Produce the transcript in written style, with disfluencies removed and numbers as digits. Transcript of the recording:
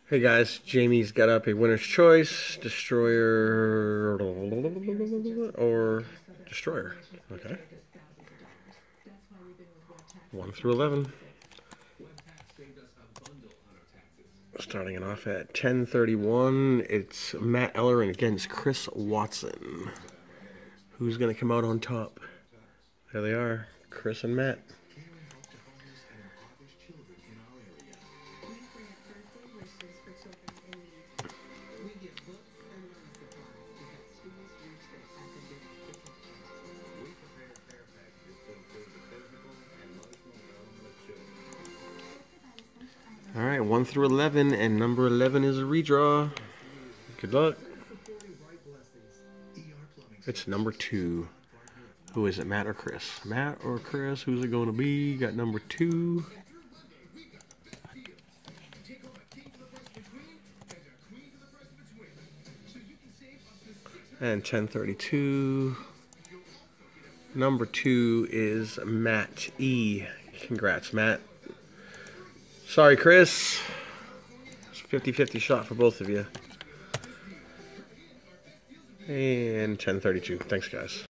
Hey guys, Jamie's got up a winner's choice, destroyer or destroyer. Okay. 1 through 11. Starting it off at 10:31, it's Matt Ellerin against Chris Watson. Who's going to come out on top? There they are, Chris and Matt. All right, 1 through 11, and number 11 is a redraw. Good luck. It's number 2. Who is it, Matt or Chris? Matt or Chris, who's it going to be? Got number 2. And 10:32. Number 2 is Matt E. Congrats, Matt. Sorry, Chris. It's a 50-50 shot for both of you. And 10:32. Thanks, guys.